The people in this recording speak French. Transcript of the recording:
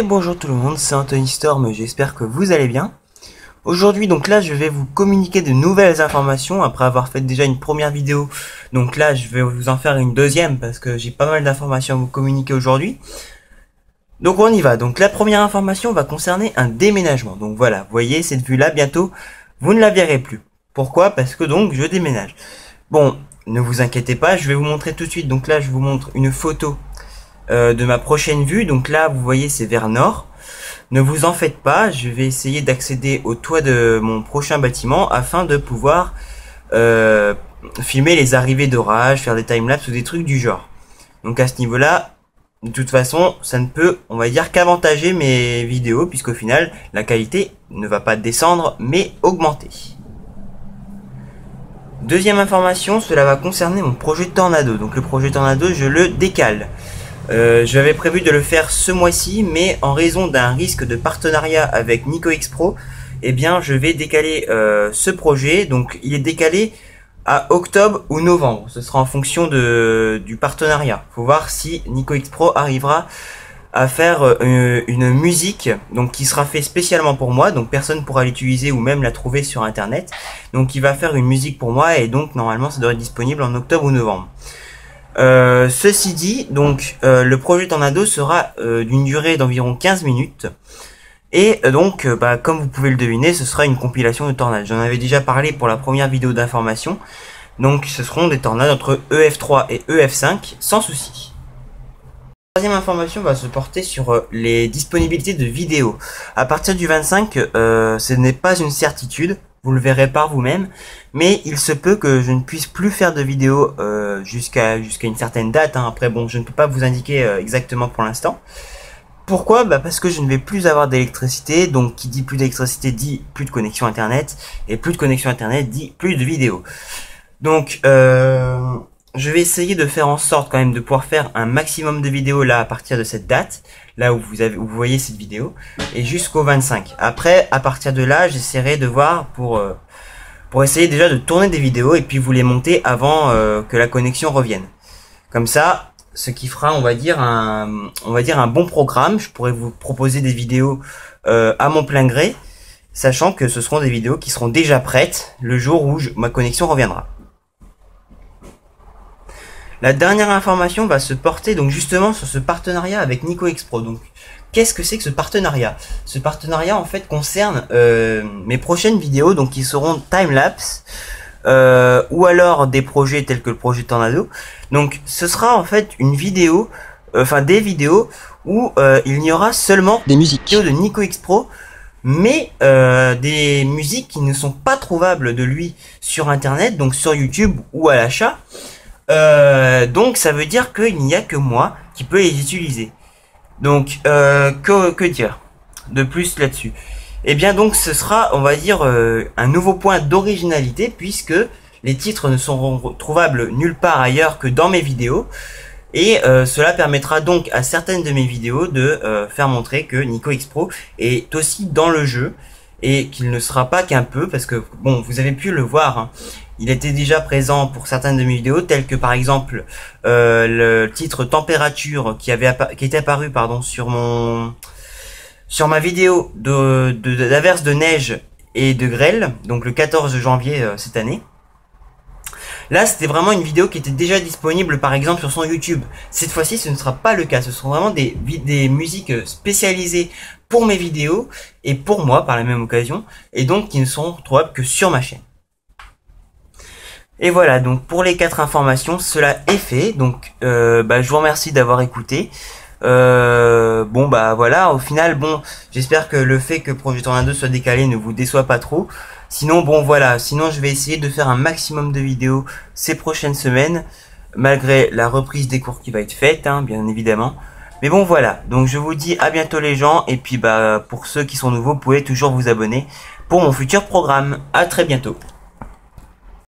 Et bonjour tout le monde, c'est Anthony Storm, j'espère que vous allez bien. Aujourd'hui donc là je vais vous communiquer de nouvelles informations après avoir fait déjà une première vidéo. Donc là je vais vous en faire une deuxième parce que j'ai pas mal d'informations à vous communiquer aujourd'hui. Donc on y va, donc la première information va concerner un déménagement. Donc voilà, vous voyez cette vue là bientôt, vous ne la verrez plus. Pourquoi? Parce que donc je déménage. Bon, ne vous inquiétez pas, je vais vous montrer tout de suite. Donc là je vous montre une photo de ma prochaine vue. Donc là vous voyez c'est vers nord. Ne vous en faites pas, je vais essayer d'accéder au toit de mon prochain bâtiment afin de pouvoir filmer les arrivées d'orage, faire des timelapses ou des trucs du genre. Donc à ce niveau là, de toute façon ça ne peut, on va dire, qu'avantager mes vidéos, puisqu'au final la qualité ne va pas descendre mais augmenter. Deuxième information, cela va concerner mon projet Tornado. Donc le projet Tornado je le décale. J'avais prévu de le faire ce mois-ci, mais en raison d'un risque de partenariat avec NicoX Pro, eh bien je vais décaler ce projet. Donc il est décalé à octobre ou novembre. Ce sera en fonction du partenariat. Faut voir si NicoX Pro arrivera à faire une musique donc qui sera fait spécialement pour moi. Donc personne pourra l'utiliser ou même la trouver sur internet. Donc il va faire une musique pour moi et donc normalement ça devrait être disponible en octobre ou novembre. Ceci dit, donc le projet Tornado sera d'une durée d'environ 15 minutes et donc comme vous pouvez le deviner, ce sera une compilation de tornades. J'en avais déjà parlé pour la première vidéo d'information. Donc ce seront des tornades entre EF3 et EF5 sans souci. La troisième information va se porter sur les disponibilités de vidéos. À partir du 25, ce n'est pas une certitude. Vous le verrez par vous-même, mais il se peut que je ne puisse plus faire de vidéos jusqu'à une certaine date. Après, bon, je ne peux pas vous indiquer exactement pour l'instant. Pourquoi? Parce que je ne vais plus avoir d'électricité. Donc, qui dit plus d'électricité dit plus de connexion internet, et plus de connexion internet dit plus de vidéos. Donc, je vais essayer de faire en sorte quand même de pouvoir faire un maximum de vidéos là à partir de cette date, là où vous voyez cette vidéo, et jusqu'au 25. Après, à partir de là, j'essaierai de voir pour essayer déjà de tourner des vidéos et puis vous les monter avant que la connexion revienne. Comme ça, ce qui fera, on va dire un bon programme. Je pourrai vous proposer des vidéos à mon plein gré, sachant que ce seront des vidéos qui seront déjà prêtes le jour où ma connexion reviendra. La dernière information va se porter donc justement sur ce partenariat avec NicoX Pro. Donc, qu'est-ce que c'est que ce partenariat? Ce partenariat en fait concerne mes prochaines vidéos, donc qui seront time-lapse ou alors des projets tels que le projet Tornado. Donc, ce sera en fait une vidéo, des vidéos où il n'y aura seulement des musiques de NicoX Pro, mais des musiques qui ne sont pas trouvables de lui sur internet, donc sur YouTube ou à l'achat. Donc ça veut dire qu'il n'y a que moi qui peux les utiliser. Donc que dire de plus là-dessus? Eh bien donc ce sera, on va dire, un nouveau point d'originalité, puisque les titres ne seront trouvables nulle part ailleurs que dans mes vidéos. Et cela permettra donc à certaines de mes vidéos de faire montrer que NicoX Pro est aussi dans le jeu, et qu'il ne sera pas qu'un peu, parce que bon, vous avez pu le voir, hein. Il était déjà présent pour certaines de mes vidéos, telles que par exemple le titre température qui était apparu sur ma vidéo d'averse de neige et de grêle, donc le 14 janvier cette année. Là, c'était vraiment une vidéo qui était déjà disponible par exemple sur son YouTube. Cette fois-ci, ce ne sera pas le cas. Ce seront vraiment des musiques spécialisées pour mes vidéos et pour moi par la même occasion, et donc qui ne seront trouvables que sur ma chaîne. Et voilà, donc pour les 4 informations, cela est fait. Donc je vous remercie d'avoir écouté. Voilà, au final, j'espère que le fait que Projet Tornado soit décalé ne vous déçoit pas trop. Sinon, sinon je vais essayer de faire un maximum de vidéos ces prochaines semaines, malgré la reprise des cours qui va être faite, hein, bien évidemment. Mais bon, voilà, donc je vous dis à bientôt les gens, et puis pour ceux qui sont nouveaux, vous pouvez toujours vous abonner pour mon futur programme. À très bientôt.